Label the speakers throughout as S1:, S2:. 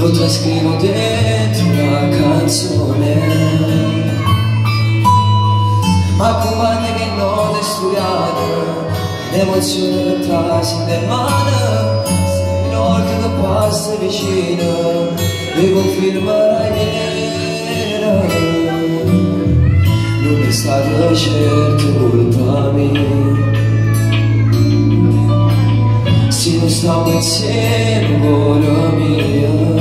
S1: lo trascrivo dentro una canzone, ma compagna che non è studiata, l'emozione che trasi in le mani, se mi ricordi che passa vicino, mi confermerai vera. Non è stata certo colpa mia, se non stavo insieme cuore mio.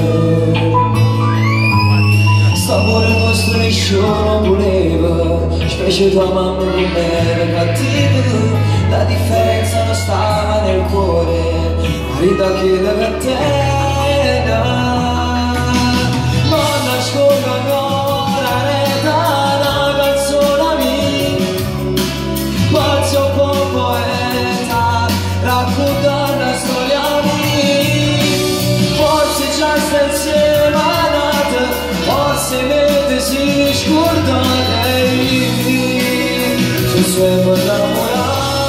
S1: St'amore nostro nessuno voleva, specie tua mamma non era cattiva, la differenza non stava nel cuore, ma rida che da catena. Ma nascondo ancora una canzone mia, pazzo un po' poeta, racconta una storia mia, forse già sta insieme a nata, forse mentre si scorda lei, se siamo innamorata,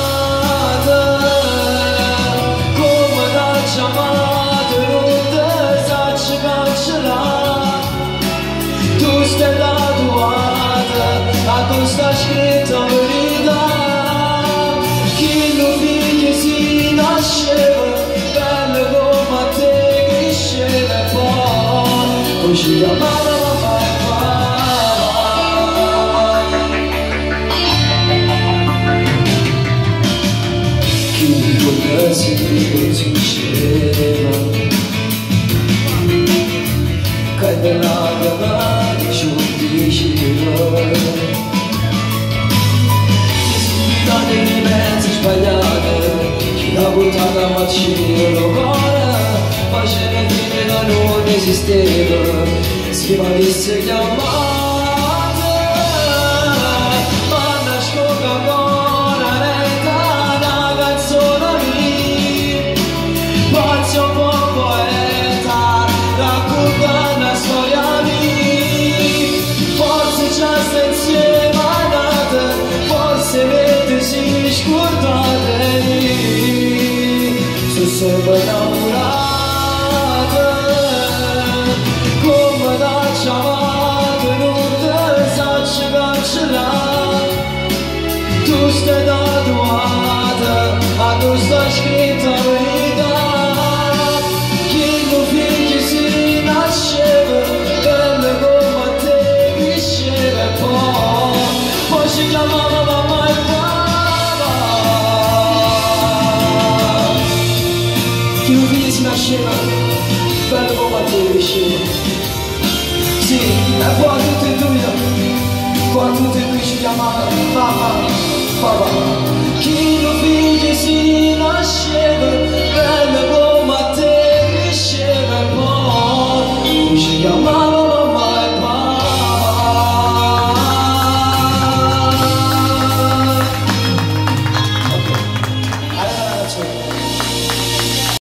S1: come da chiamata non ti sacci cancellare, tu stai tatuata, a tu sta scritta verità, chi lo figlio si nasceva, bello come a te cresceva e poi ci chiamava mamma e papà. Chi potesse dire diceva che della mia mano ci diceva di mezzo sbagliate, chi l'ha buttata a macchina lo cuore, faceva dire che non esisteva, si m'avesse chiamata, ma nascondo ancora una canzone mia, pazzo un po' poeta, racconta una storia mia, forse già sta insieme a nata, forse mentre si scordate lì, se sempre innamorata, come da chiamata non ti sacci cancellare, tu stai tatuata, a tu sta scritta verità, chi lo figlio si nasceva, bello come a te cresceva e poi ci chiamava mamma e papà. Chi lo figlio si nasceva, bello come a te cresceva, sì, e poi tutti e due ci chiamavano mamma, papà.